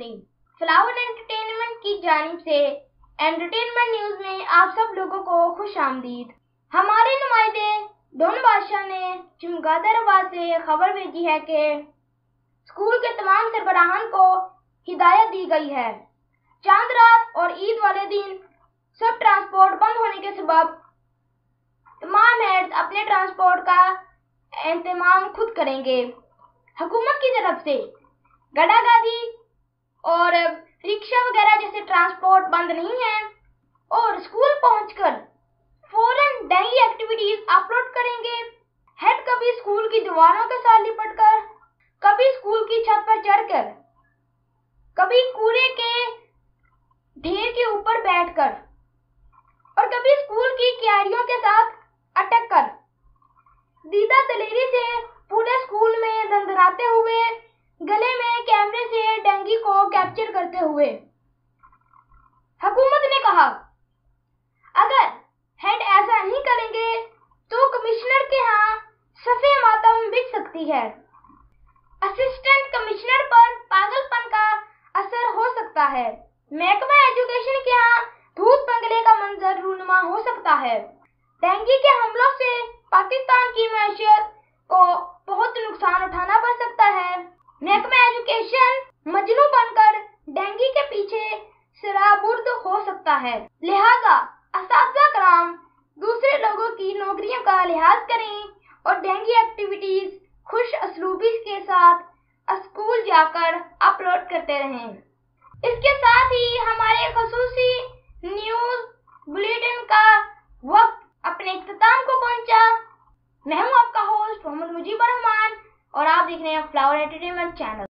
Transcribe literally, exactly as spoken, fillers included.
अपनी। Flower entertainment की जानिब से एंटरटेनमेंट न्यूज में आप सब लोगों को खुश आमदीद। हमारे नुमाइंदे दोनों बादशाह ने चमगादड़ आवाज से खबर भेजी है कि स्कूल के तमाम सरबराहान को हिदायत दी गई है, चांद रात और ईद वाले दिन सब ट्रांसपोर्ट बंद होने के सबब तमाम हेड्स अपने ट्रांसपोर्ट का इंतजाम खुद करेंगे। हुकूमत की तरफ से गड़ा गाड़ी और रिक्शा वगैरह जैसे ट्रांसपोर्ट बंद नहीं है और स्कूल पहुंचकर फौरन डेली एक्टिविटीज अपलोड करेंगे। हेड कभी स्कूल की दीवारों के साथ लिपटकर, कभी स्कूल की छत पर चढ़कर, कभी कूड़े के ढेर के ऊपर बैठकर और कभी स्कूल की क्यारियों के साथ अटक कर दीदा दलेरी से पूरे स्कूल में दंदनाते हुए, गले में कैमरे से डेंगी को कैप्चर करते हुए। हुकूमत ने कहा अगर हेड ऐसा नहीं करेंगे तो कमिश्नर के यहाँ सफे मातम बिछ सकती है। असिस्टेंट कमिश्नर पर पागलपन का असर हो सकता है। महकमा एजुकेशन के यहाँ धूत बंगले का मंजर रूनुमा हो सकता है। डेंगी के हमलों से पाकिस्तान की मैशियत को बहुत नुकसान उठाना पड़ सकता है। महकमा एजुकेशन मजनू बनकर डेंगी के पीछे शराबुर्द हो सकता है। लिहाजा असातिज़ा कराम दूसरे लोगों की नौकरियों का लिहाज करें और डेंगी एक्टिविटीज खुश असलूबी के साथ स्कूल जाकर अपलोड करते रहें। इसके साथ ही हमारे खसूसी न्यूज बुलेटिन का वक्त अपने इख्तिताम को पहुंचा। मैं हूं आपका होस्ट मोहम्मद मुजीबर रहमान और आप देख रहे हैं फ्लावर एंटरटेनमेंट चैनल।